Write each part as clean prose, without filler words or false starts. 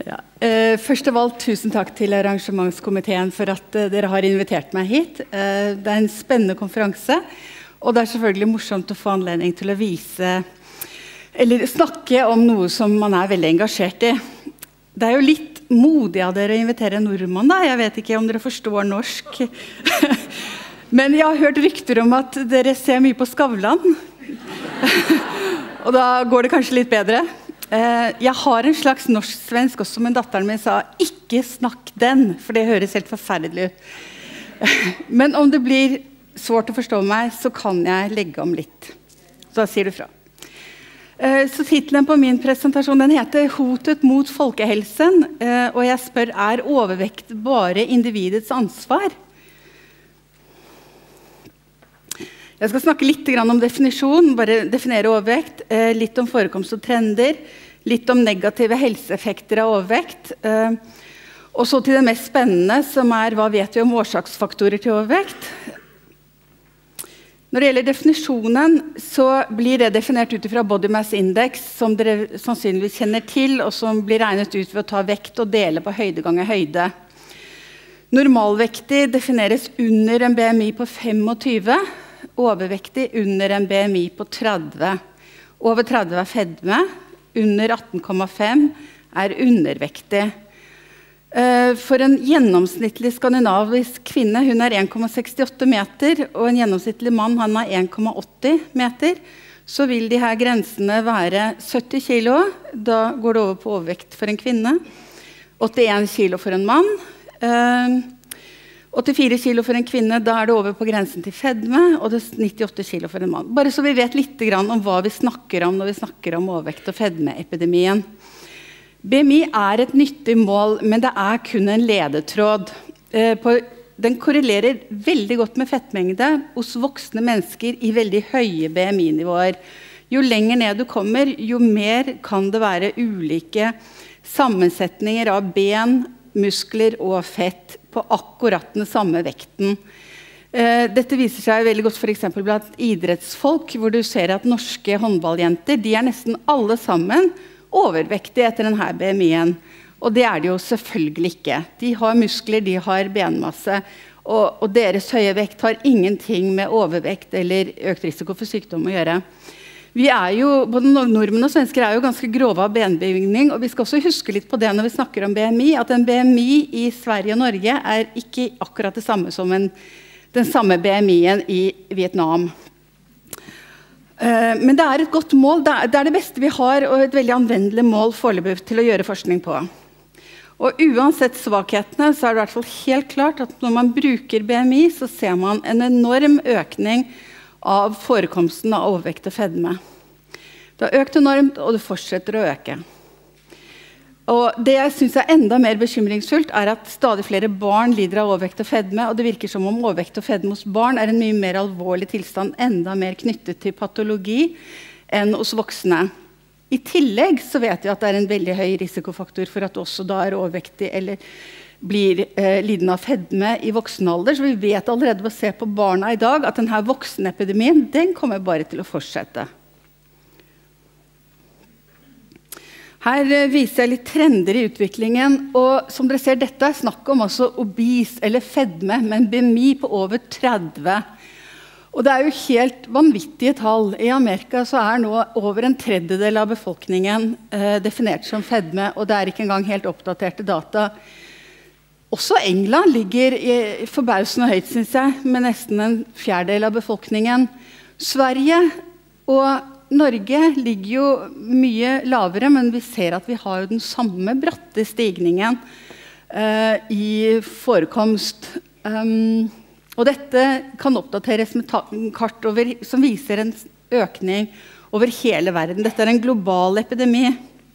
Ja. Først av alt, tusen takk til arrangementskomiteen for at dere har invitert meg hit. Det en spennende konferanse, og det selvfølgelig morsomt å få anledning til å vise, eller snakke om noe som man veldig engasjert i. Det jo litt modig av dere å invitere en nordmann da. Jeg vet ikke om dere forstår norsk. Men jeg har hørt rykter om at dere ser mye på Skavlan. Og da går det kanskje litt bedre. Jeg har en slags norsk-svensk også, men datteren min sa ikke snakk den, for det høres helt forferdelig ut. Men om det blir svårt å forstå meg, så kan jeg legge om litt. Så da sier du fra. Så titelen på min presentasjon den heter «Hotet mot folkehelsen», og jeg spør, overvekt bare individets ansvar? Jeg skal snakke litt om definisjon, bare definere overvekt, litt om forekomst og trender, litt om negative helseeffekter av overvekt, og så til det mest spennende, som hva vet vi om årsaksfaktorer til overvekt? Når det gjelder definisjonen, så blir det definert ut fra Body Mass Index, som dere sannsynligvis kjenner til, og som blir regnet ut ved å ta vekt og dele på høyde ganger høyde. Normalvektig defineres under en BMI på 25, overvektig under en BMI på 30. Over 30 fedme, under 18,5 undervektig. For en gjennomsnittlig skandinavisk kvinne, hun 1,68 meter, og en gjennomsnittlig mann, han 1,80 meter, så vil de her grensene være 70 kilo, da går det over på overvekt for en kvinne, 81 kilo for en mann, 84 kilo for en kvinne, da det over på grensen til fedme, og det 98 kilo for en mann. Bare så vi vet litt om hva vi snakker om når vi snakker om overvekt- og fedmeepidemien. BMI et nyttig mål, men det kun en ledetråd. Den korrelerer veldig godt med fettmengde hos voksne mennesker i veldig høye BMI-nivåer. Jo lenger ned du kommer, jo mer kan det være ulike sammensetninger av ben, muskler og fett på akkurat den samme vekten. Dette viser seg veldig godt for eksempel blant idrettsfolk, hvor du ser at norske håndballjenter, de nesten alle sammen overvektige etter denne BMI-en. Og det de jo selvfølgelig ikke. De har muskler, de har benmasse, og deres høye vekt har ingenting med overvekt eller økt risiko for sykdom å gjøre. Vi jo, både nordmenn og svensker jo ganske grove av benbygning, og vi skal også huske litt på det når vi snakker om BMI, at en BMI i Sverige og Norge ikke akkurat det samme som den samme BMI-en i Vietnam. Men det et godt mål, det det beste vi har, og et veldig anvendelig mål foreløpig til å gjøre forskning på. Og uansett svakhetene, så det i hvert fall helt klart at når man bruker BMI, så ser man en enorm økning av forekomsten av overvekt og fedme. Det har økt enormt, og det fortsetter å øke. Og det jeg synes enda mer bekymringsfullt at stadig flere barn lider av overvekt og fedme, og det virker som om overvekt og fedme hos barn en mye mer alvorlig tilstand, enda mer knyttet til patologi enn hos voksne. I tillegg så vet vi at det en veldig høy risikofaktor for at du også da overvektig eller blir lidende av fedme i voksen alder, så vi vet allerede ved å se på barna i dag at denne voksenepidemien, den kommer bare til å fortsette. Her viser jeg litt trender i utviklingen, og som dere ser, dette snakk om også obes eller fedme, med en BMI på over 30. Og det jo helt vanvittige tall. I Amerika så nå over en tredjedel av befolkningen definert som fedme, og det ikke engang helt oppdaterte data. Også England ligger forbausende høyt, synes jeg, med nesten en fjerdedel av befolkningen. Sverige og Norge ligger jo mye lavere, men vi ser at vi har den samme bratte stigningen i forekomst. Og dette kan oppdateres med kart som viser en økning over hele verden. Dette en global epidemi.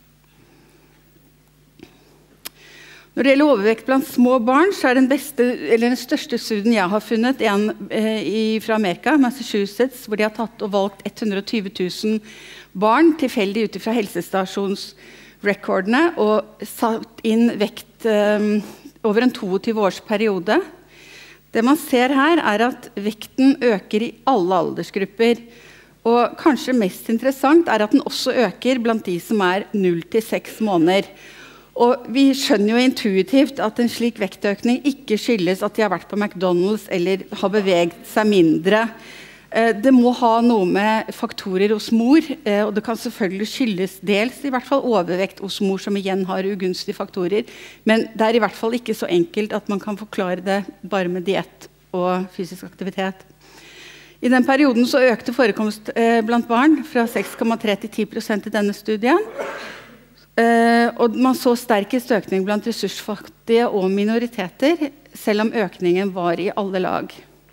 Når det gjelder overvekt blant små barn, så den største studien jeg har funnet fra Amerika, Massachusetts, hvor de har tatt og valgt 120 000 barn tilfeldig ut fra helsestasjonsrekordene og satt inn vekt over en 22-årsperiode. Det man ser her at vekten øker i alle aldersgrupper, og kanskje mest interessant at den også øker blant de som 0 til 6 måneder. Og vi skjønner jo intuitivt at en slik vektøkning ikke skyldes at de har vært på McDonald's eller har beveget seg mindre. Det må ha noe med faktorer hos mor, og det kan selvfølgelig skyldes dels i hvert fall overvekt hos mor, som igjen har ugunstige faktorer. Men det i hvert fall ikke så enkelt at man kan forklare det bare med diett og fysisk aktivitet. I den perioden så økte forekomst blant barn fra 6,3 til 10% i denne studien. Og man så sterkest økning blant ressursfattige og minoriteter, selv om økningen var i alle lag.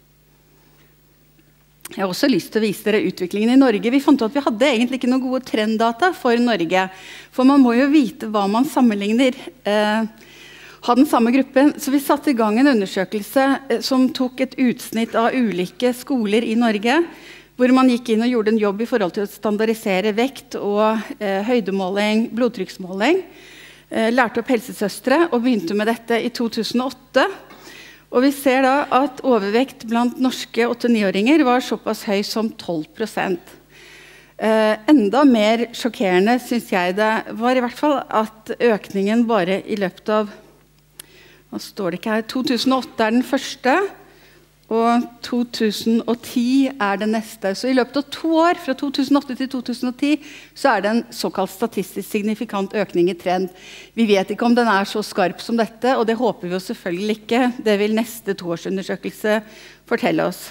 Jeg har også lyst til å vise dere utviklingen i Norge. Vi fant ut at vi hadde egentlig ikke noen gode trenddata for Norge, for man må jo vite hva man sammenligner. Ha den samme gruppen. Så vi satte i gang en undersøkelse som tok et utsnitt av ulike skoler i Norge, hvor man gikk inn og gjorde en jobb i forhold til å standardisere vekt og høydemåling, blodtrykksmåling. Lærte opp helsesøstre og begynte med dette i 2008. Og vi ser da at overvekt blant norske 8-9-åringer var såpass høy som 12%. Enda mer sjokkerende synes jeg det var i hvert fall at økningen bare i løpet av, hva står det ikke her, 2008 den første, og 2010 det neste. Så i løpet av 2 år, fra 2008 til 2010, så det en såkalt statistisk signifikant økning i trend. Vi vet ikke om den så skarp som dette, og det håper vi jo selvfølgelig ikke. Det vil neste 2-årsundersøkelse fortelle oss.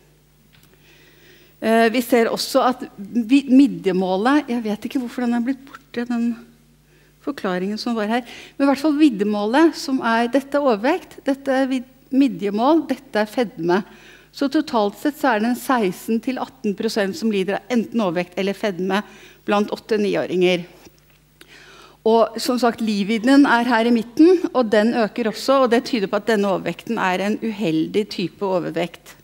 Vi ser også at midjemålet, jeg vet ikke hvorfor den blitt borte, den forklaringen som var her, men i hvert fall viddemålet, som dette overvekt, dette midjemål, dette fedme. Så totalt sett så det 16-18% som lider av enten overvekt eller fedme blant 8-9-åringer. Og som sagt, livvidden her i midten, og den øker også, og det tyder på at denne overvekten en uheldig type overvekt.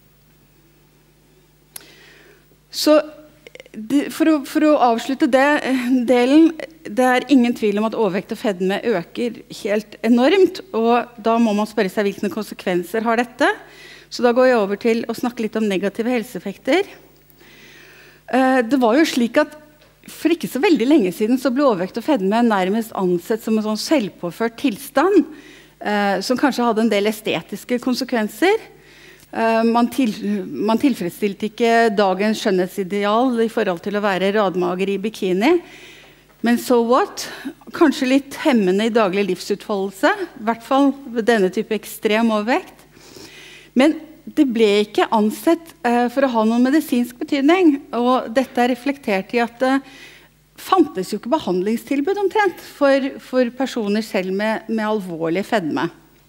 Så for å avslutte delen, det ingen tvil om at overvekt og fedme øker helt enormt, og da må man spørre seg hvilke konsekvenser har dette. Så da går jeg over til å snakke litt om negative helseeffekter. Det var jo slik at for ikke så veldig lenge siden så ble overvekt og fedme nærmest ansett som en sånn selvpåført tilstand, som kanskje hadde en del estetiske konsekvenser. Man tilfredsstilte ikke dagens skjønnhetsideal i forhold til å være radmager i bikini. Men so what? Kanskje litt hemmende i daglig livsutfoldelse, i hvert fall ved denne type ekstrem overvekt. Men det ble ikke ansett for å ha noen medisinsk betydning, og dette reflektert i at det fantes jo ikke behandlingstilbud omtrent for personer selv med alvorlig fedme.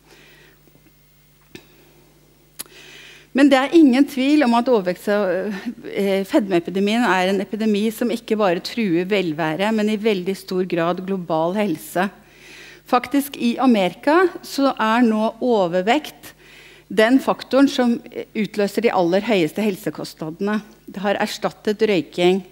Men det ingen tvil om at fedmeepidemien en epidemi som ikke bare truer velvære, men i veldig stor grad global helse. Faktisk i Amerika så nå overvekt den faktoren som utløser de aller høyeste helsekostnadene. Det har erstattet røyking.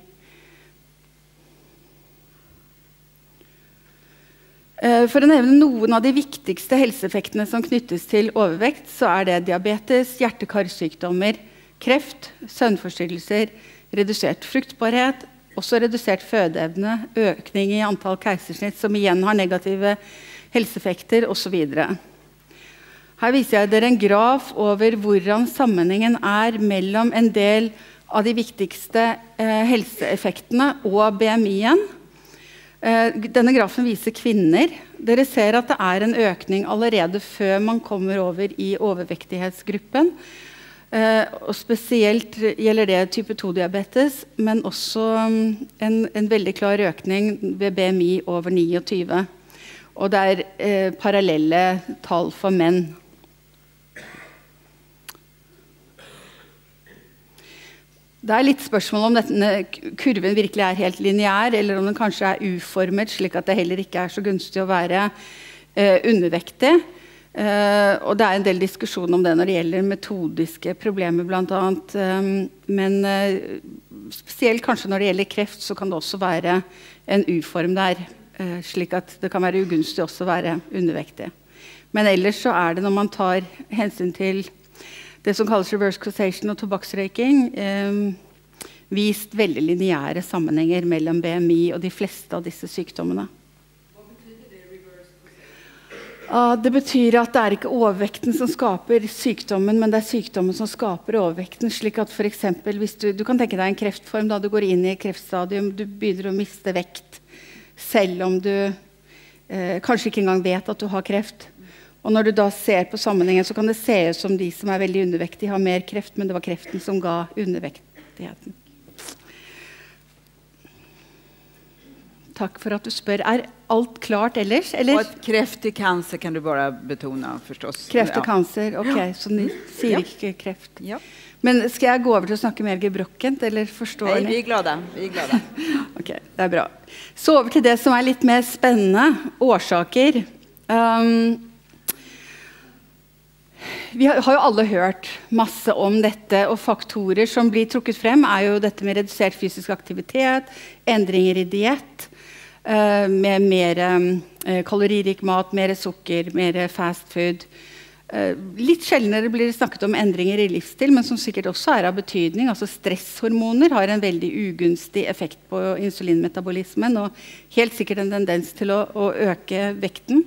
For å nevne noen av de viktigste helseeffektene som knyttes til overvekt, så det diabetes, hjerte-karsykdommer, kreft, søvnforstyrrelser, redusert fruktbarhet, også redusert fødeevne, økning i antall keisersnitt, som igjen har negative helseeffekter, og så videre. Her viser jeg dere en graf over hvordan sammenhengen mellom en del av de viktigste helseeffektene og BMI-en. Denne grafen viser kvinner. Dere ser at det en økning allerede før man kommer over i overvektighetsgruppen. Og spesielt gjelder det type 2-diabetes, men også en veldig klar økning ved BMI over 29. Og det parallelle tall for menn. Det litt spørsmål om denne kurven virkelig helt lineær, eller om den kanskje uformet, slik at det heller ikke så gunstig å være undervektig. Og det en del diskusjon om det når det gjelder metodiske problemer blant annet. Men spesielt kanskje når det gjelder kreft, så kan det også være en uform der, slik at det kan være ugunstig også å være undervektig. Men ellers så det når man tar hensyn til det som kalles reverse causation og tobakksrøyking, vist veldig lineære sammenhenger mellom BMI og de fleste av disse sykdommene. Hva betyr det reverse Det betyr at det ikke overvekten som skaper sykdommen, men det sykdommen som skaper overvekten, slik at for eksempel, hvis du kan tenke deg en kreftform da du går inn i kreftstadium, du begynner å miste vekt, selv om du kanskje ikke engang vet at du har kreft. Og når du da ser på sammenhengen, så kan det se ut som de som veldig undervektige har mer kreft, men det var kreften som ga undervektigheten. Takk for at du spør. Alt klart ellers? Eller? Och kreft i cancer kan du bara betona förstås. Kreft og cancer, ok. Så ni sier ikke kreft. Ja. Men skal jeg gå over til å snakke mer gebrokkent, eller forstår Nej, ni? vi är glada. Ok, det bra. Så over til det som litt mer spennende, årsaker. Vi har jo alle hørt masse om dette, og faktorer som blir trukket frem jo dette med redusert fysisk aktivitet, endringer i diett, med mer kaloririk mat, mer sukker, mer fast food. Litt sjeldnere blir det snakket om endringer i livsstil, men som sikkert også av betydning. Altså stresshormoner har en veldig ugunstig effekt på insulinmetabolismen, og helt sikkert en tendens til å øke vekten.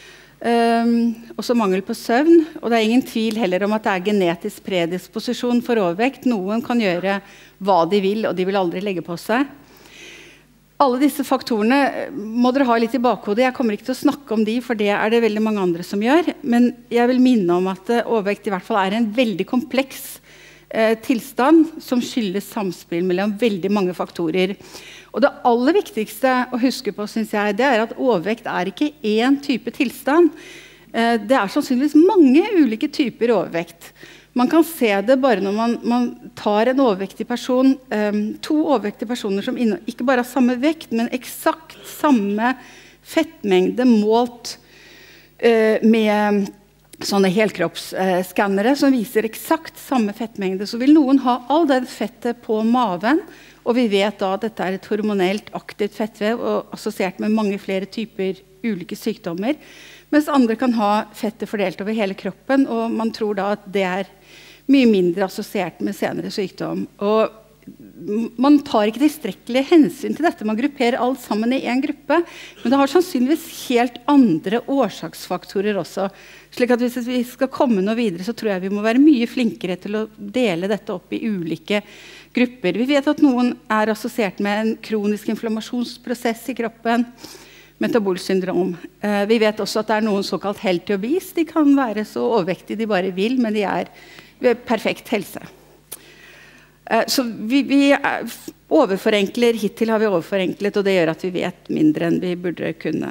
Også mangel på søvn, og det ingen tvil heller om at det genetisk predisposisjon for overvekt. Noen kan gjøre hva de vil, og de vil aldri legge på seg. Alle disse faktorene må dere ha litt i bakhodet. Jeg kommer ikke til å snakke om de, for det det veldig mange andre som gjør. Men jeg vil minne om at overvekt i hvert fall en veldig kompleks tilstand som skyldes samspill mellom veldig mange faktorer. Og det aller viktigste å huske på, synes jeg, det at overvekt ikke én type tilstand. Det sannsynligvis mange ulike typer overvekt. Man kan se det bare når man tar en overvektig person, to overvektige personer som ikke bare har samme vekt, men eksakt samme fettmengde målt med sånne helkroppsskannere som viser eksakt samme fettmengde. Så vil noen ha all det fettet på maven, og vi vet da at dette et hormonelt aktivt fettvev og assosiert med mange flere typer ulike sykdommer, mens andre kan ha fettet fordelt over hele kroppen, og man tror da at det mye mindre assosiert med senere sykdom. Og man tar ikke tilstrekkelig hensyn til dette. Man grupperer alt sammen i en gruppe, men det har sannsynligvis helt andre årsaksfaktorer også. Slik at hvis vi skal komme noe videre, så tror jeg vi må være mye flinkere til å dele dette opp i ulike grupper. Vi vet at noen assosiert med en kronisk inflammasjonsprosess i kroppen, metabolsyndrom. Vi vet også at det noen såkalt healthy obese. De kan være så overvektige de bare vil, men de perfekt helse. Så vi overforenkler, hittil har vi overforenklet, og det gjør at vi vet mindre enn vi burde kunne.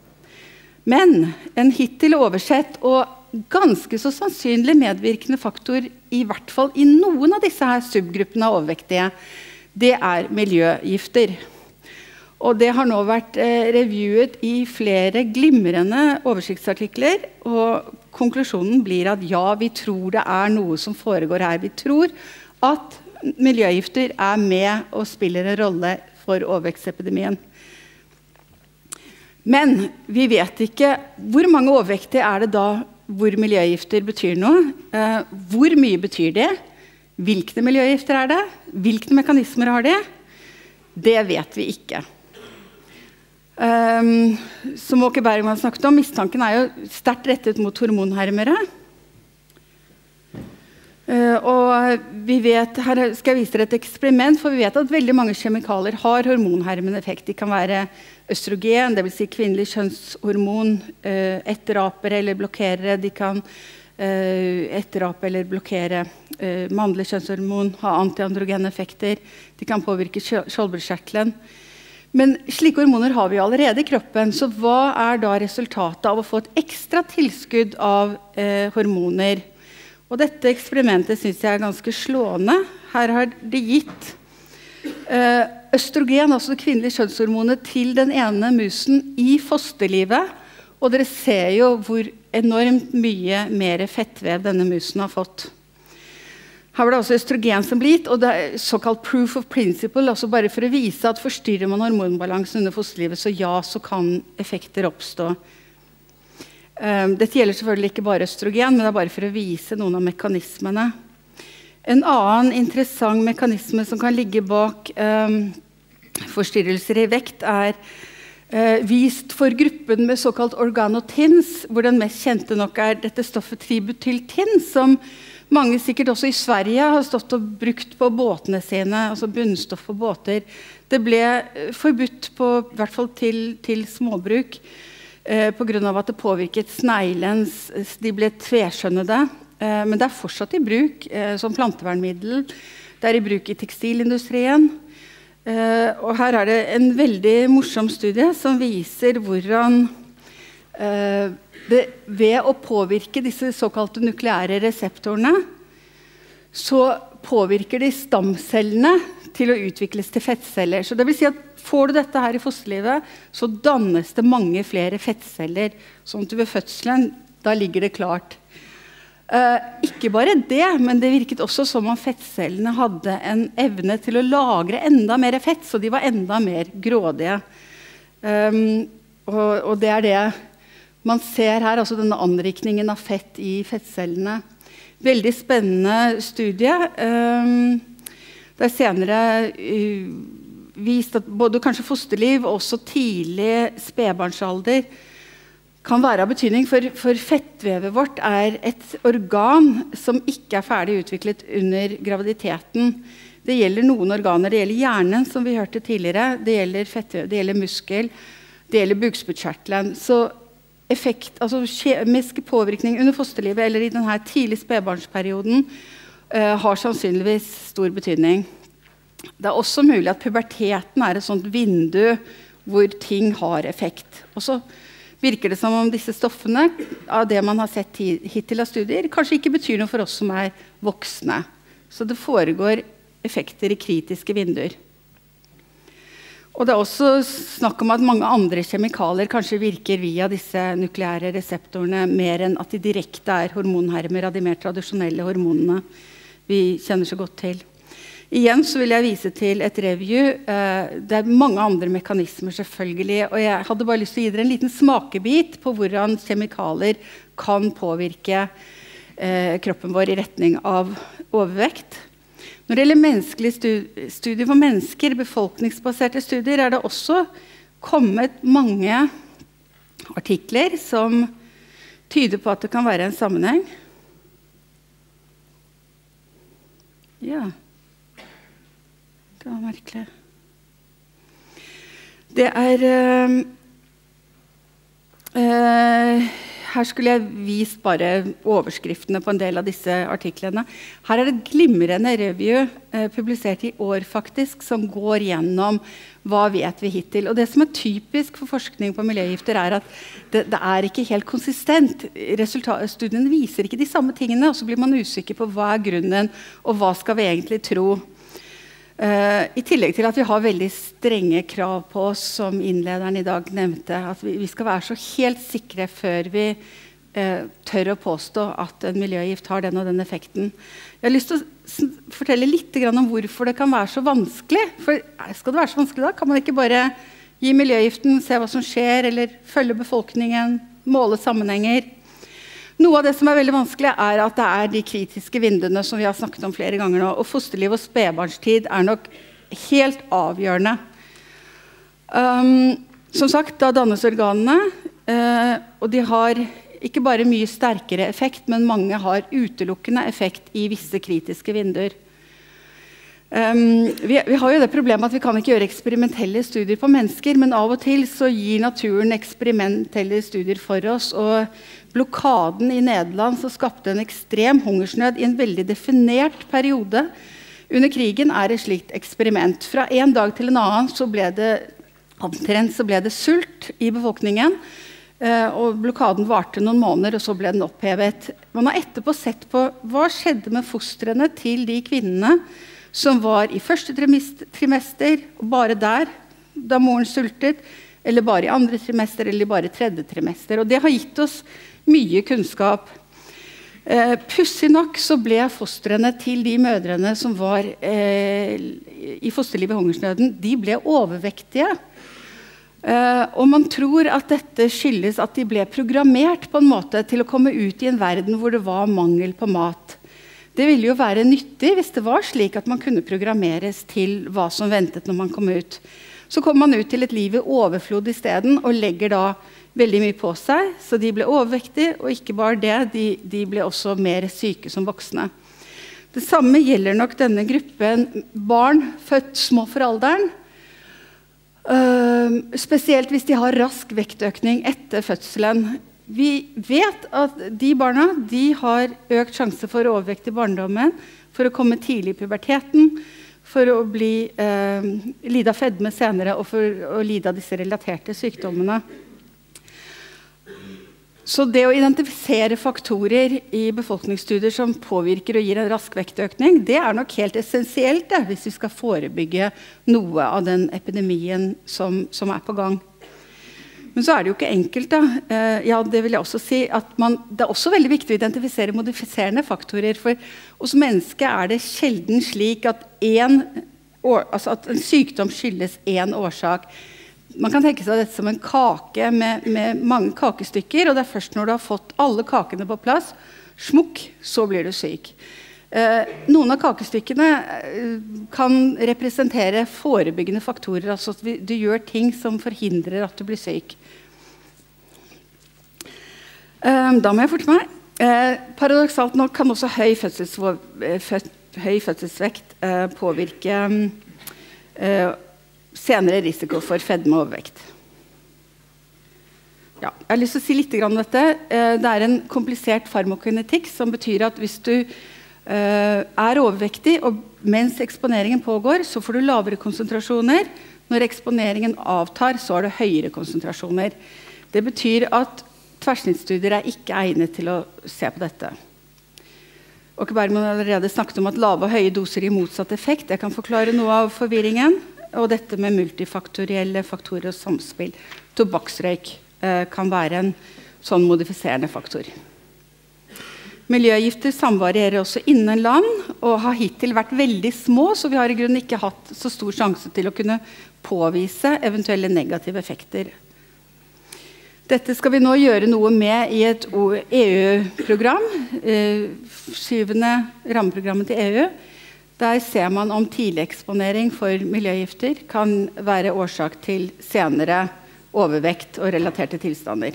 Men en hittil oversett og ganske så sannsynlig medvirkende faktor, i hvert fall i noen av disse her subgruppene av overvektige, det miljøgifter. Og det har nå vært reviewet i flere glimrende oversiktsartikler, og konklusjonen blir at ja, vi tror det noe som foregår her. Vi tror at miljøgifter med og spiller en rolle for overvektsepidemien. Men vi vet ikke hvor mange overvektige det da hvor miljøgifter betyr noe. Hvor mye betyr det? Hvilke miljøgifter det? Hvilke mekanismer har det? Det vet vi ikke. Som Åke Bergman snakket om, mistanken jo sterkt rettet mot hormonhermere. Og vi vet, her skal jeg vise dere et eksperiment, for vi vet at veldig mange kjemikalier har hormonhermende effekt. De kan være østrogen, det vil si kvinnelig kjønnshormon, etterapere eller blokkerere. De kan etterape eller blokkere mannlig kjønnshormon, ha antiandrogene effekter. De kan påvirke skjoldbruskkjertelen. Men slike hormoner har vi allerede i kroppen, så hva da resultatet av å få et ekstra tilskudd av hormoner? Og dette eksperimentet synes jeg ganske slående. Her har de gitt østrogen, altså det kvinnelige kjønnshormonet, til den ene musen i fosterlivet. Og dere ser jo hvor enormt mye mer fettvev denne musen har fått. Her var det også østrogen som ble gitt, og det såkalt proof of principle, altså bare for å vise at forstyrrer man hormonbalansen under fosterlivet, så ja, så kan effekter oppstå. Dette gjelder selvfølgelig ikke bare østrogen, men det bare for å vise noen av mekanismene. En annen interessant mekanisme som kan ligge bak forstyrrelser i vekt vist for gruppen med såkalt organotins, hvor den mest kjente nok dette stoffet tributyltin, som mange sikkert også i Sverige har stått og brukt på båtene sine, altså bunnstoff på båter. Det ble forbudt på, i hvert fall til småbruk, på grunn av at det påvirket sneglens, de ble tveskjønnede, men det fortsatt i bruk som plantevernmiddel. Det i bruk i tekstilindustrien. Og her det en veldig morsom studie som viser hvordan ved å påvirke disse såkalte nukleære reseptorene, så påvirker de stamcellene til å utvikles til fettceller. Så det vil si at får du dette her i fosterlivet, så dannes det mange flere fettceller, sånn at ved fødselen, da ligger det klart. Ikke bare det, men det virket også som om fettcellene hadde en evne til å lagre enda mer fett, så de var enda mer grådige. Og det det man ser her, altså denne anrikningen av fett i fettcellene. Veldig spennende studie. Det senere vist at både kanskje fosterliv og også tidlig spedbarnsalder kan være av betydning, for fettvevet vårt et organ som ikke ferdig utviklet under graviditeten. Det gjelder noen organer, det gjelder hjernen, som vi hørte tidligere, det gjelder fettvev, det gjelder muskel, det gjelder bukspyttkjertelen. Så effekt, altså kjemisk påvirkning under fosterlivet eller i denne tidlige spedbarnsperioden har sannsynligvis stor betydning. Det også mulig at puberteten et sånt vindu hvor ting har effekt. Og så virker det som om disse stoffene, av det man har sett hittil av studier, kanskje ikke betyr noe for oss som voksne. Så det foregår effekter i kritiske vinduer. Og det også snakk om at mange andre kjemikalier kanskje virker via disse nukleære reseptorene, mer enn at de direkte hormonhermer av de mer tradisjonelle hormonene vi kjenner så godt til. Igjen så vil jeg vise til et review. Det mange andre mekanismer selvfølgelig, og jeg hadde bare lyst til å gi dere en liten smakebit på hvordan kjemikalier kan påvirke kroppen vår i retning av overvekt. Når det gjelder menneskelige studier for mennesker, befolkningsbaserte studier, det også kommet mange artikler som tyder på at det kan være en sammenheng. Ja. Det var merkelig. Det her skulle jeg vist bare overskriftene på en del av disse artiklene. Her det glimrende review publisert i år faktisk, som går gjennom hva vet vi hittil. Og det som typisk for forskning på miljøgifter at det ikke helt konsistent. Studien viser ikke de samme tingene, og så blir man usikker på hva grunnen, og hva skal vi egentlig tro. I tillegg til at vi har veldig strenge krav på oss, som innlederen i dag nevnte, at vi skal være så helt sikre før vi tør å påstå at en miljøgift har den og den effekten. Jeg har lyst til å fortelle litt om hvorfor det kan være så vanskelig. For skal det være så vanskelig da? Kan man ikke bare gi miljøgiften, se hva som skjer, eller følge befolkningen, måle sammenhenger? Noe av det som veldig vanskelig at det de kritiske vinduene som vi har snakket om flere ganger nå, og fosterliv og spedbarnstid nok helt avgjørende. Som sagt, da dannes organene, og de har ikke bare mye sterkere effekt, men mange har utelukkende effekt i visse kritiske vinduer. Vi har jo det problemet at vi kan ikke gjøre eksperimentelle studier på mennesker, men av og til så gir naturen eksperimentelle studier for oss, og blokaden i Nederland så skapte en ekstrem hungersnød i en veldig definert periode. Under krigen et slikt eksperiment. Fra en dag til en annen så ble det sult i befolkningen, og blokaden varte noen måneder, og så ble den opphevet. Man har etterpå sett på hva skjedde med fostrene til de kvinnene som var i første trimester, og bare der, da moren sultet, eller bare i andre trimester, eller bare tredje trimester. Og det har gitt oss mye kunnskap. Pussig nok så ble fostrene til de mødrene som var i fosterliv i hungersnøden, de ble overvektige. Og man tror at dette skyldes at de ble programmert på en måte til å komme ut i en verden hvor det var mangel på mat. Det ville jo være nyttig hvis det var slik at man kunne programmeres til hva som ventet når man kom ut. Så kommer man ut til et liv i overflod I stedet, og legger da veldig mye på seg, så de ble overvektige, og ikke bare det, de ble også mer syke som voksne. Det samme gjelder nok denne gruppen barn født små for alderen, spesielt hvis de har rask vektøkning etter fødselen. Vi vet at de barna de har økt sjanse for overvekt I barndommen, for å komme tidlig I puberteten, for å lide av fedme senere, og for å lide av disse relaterte sykdommene. Så det å identifisere faktorer I befolkningsstudier som påvirker og gir en rask vektøkning, det nok helt essensielt hvis vi skal forebygge noe av den epidemien som på gang. Men så det jo ikke enkelt da. Ja, det vil jeg også si, at det også veldig viktig å identifisere modifiserende faktorer, for hos mennesket det sjelden slik at at en sykdom skyldes en årsak. Man kan tenke seg dette som en kake med mange kakestykker, og det først når du har fått alle kakene på plass, smukk, så blir du syk. Noen av kakestykkene kan representere forebyggende faktorer, altså at du gjør ting som forhindrer at du blir syk. Da må jeg forte meg. Paradoksalt nok kan også høy fødselsvekt påvirke senere risiko for fedme og overvekt. Ja, jeg har lyst til å si litt om dette. Det en komplisert farmakokinetikk, som betyr at hvis du overvektig, og mens eksponeringen pågår, så får du lavere konsentrasjoner. Når eksponeringen avtar, så det høyere konsentrasjoner. Det betyr at tverrsnittsstudier ikke egnet til å se på dette. Og Bergman har allerede snakket om at lave og høye doser gir motsatt effekt. Det kan forklare noe av forvirringen. Og dette med multifaktorielle faktorer og samspill. Tobakksrøyk kan være en sånn modifiserende faktor. Miljøgifter samvarierer også innen land, og har hittil vært veldig små, så vi har I grunnen ikke hatt så stor sjanse til å kunne påvise eventuelle negative effekter. Dette skal vi nå gjøre noe med I et EU-program, 7. rammeprogrammet til EU. Der ser man om tidlig eksponering for miljøgifter kan være årsak til senere overvekt og relaterte tilstander.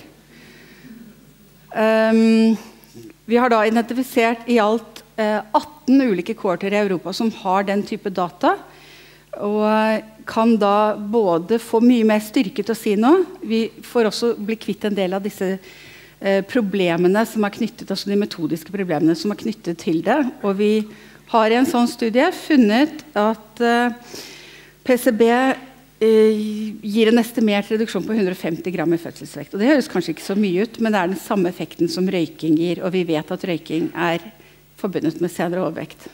Vi har da identifisert I alt 18 ulike kohorter I Europa som har den type data, og kan da både få mye mer styrke til å si noe. Vi får også bli kvitt en del av disse problemene som knyttet, altså de metodiske problemene som knyttet til det, og vi har I en sånn studie funnet at PCB gir en estimert reduksjon på 150 gram I fødselsvekt. Og det høres kanskje ikke så mye ut, men det den samme effekten som røyking gir, og vi vet at røyking forbundet med senere overvekt.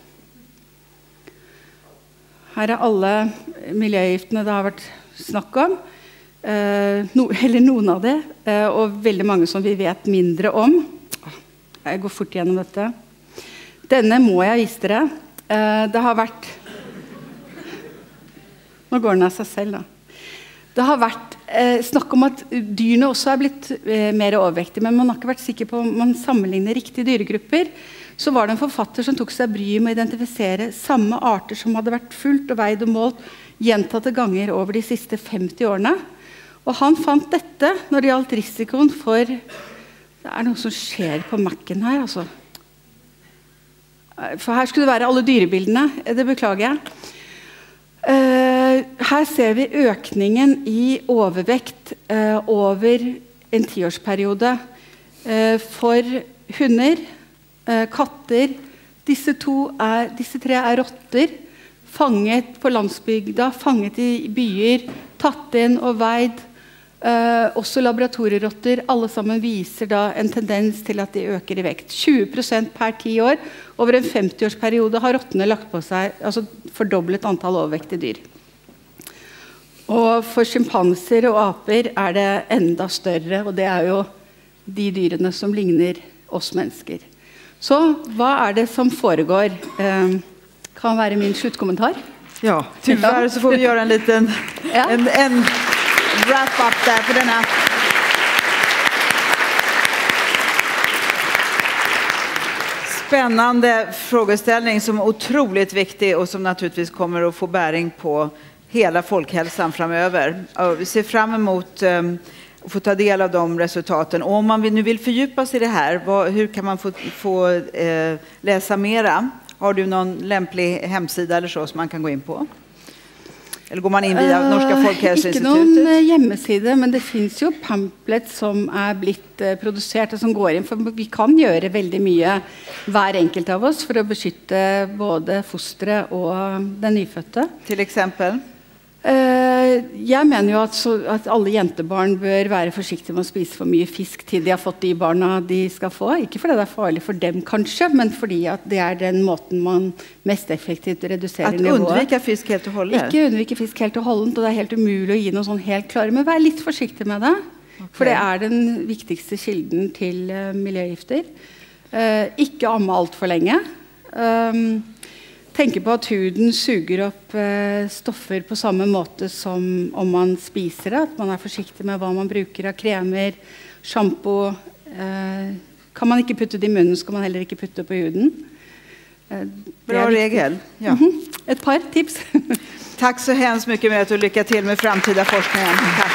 Her alle miljøgiftene det har vært snakk om, eller noen av det, og veldig mange som vi vet mindre om. Jeg går fort gjennom dette. Denne må jeg vise dere. Det har vært... Nå går den av seg selv da. Det har vært snakk om at dyrene også blitt mer overvektige, men man har ikke vært sikker på om man sammenligner riktige dyregrupper. Så var det en forfatter som tok seg bry med å identifisere samme arter som hadde vært fulgt og veid og målt gjentatte ganger over de siste 50 årene. Og han fant dette når det gjaldt risikoen for... Det noe som skjer på Mac-en her, altså. For her skulle det være alle dyrebildene, det beklager jeg. Her ser vi økningen I overvekt over en 10-årsperiode for hunder, katter. Disse tre rotter, fanget på landsbygda, fanget I byer, tatt inn og veid. Også laboratorierotter, alle sammen viser da en tendens til at de øker I vekt. 20% per 10 år. Over en 50-årsperiode har rottene lagt på seg, altså fordoblet antall overvektige dyr. Og for sjimpanser og aper det enda større, og det jo de dyrene som ligner oss mennesker. Så hva det som foregår? Kan være min sluttkommentar. Ja, tyvärr så får vi göra en liten en wrap up där för denna spännande frågeställning som är otroligt viktig och som naturligtvis kommer att få bäring på hela folkhälsan framöver. Vi ser fram emot att få ta del av de resultaten. Och om man nu vill fördjupa sig i det här, hur kan man få läsa mera? Har du någon lämplig hemsida eller så som man kan gå in på? Eller går man in via Norska Folkhälsoinstitutet? Ikke noen hjemmeside, men det finns jo pamphlets som blitt produsert og som går inn, for vi kan gjøre veldig mye hver enkelt av oss for å beskytte både fosteret og den nyfødte. Til eksempel? Jeg mener jo at alle jentebarn bør være forsiktige med å spise for mye fisk til de har fått de barna de skal få. Ikke fordi det farlig for dem kanskje, men fordi at det den måten man mest effektivt reduserer nivået. At undvika fisk helt og holdent? Ikke undvike fisk helt og holdent, og det helt umulig å gi noe sånn helt klare, men vær litt forsiktig med det. Okay. For det den viktigste kilden til miljøgifter. Ikke amme alt for lenge. Tenke på at huden suger opp stoffer på samme måte som om man spiser det. At man forsiktig med hva man bruker av kremer, shampoo. Kan man ikke putte det i munnen, skal man heller ikke putte det på huden. Bra regel. Ja. Et par tips. Tack så hemskt mycket med att du lycka till med framtida forskningen. Tack.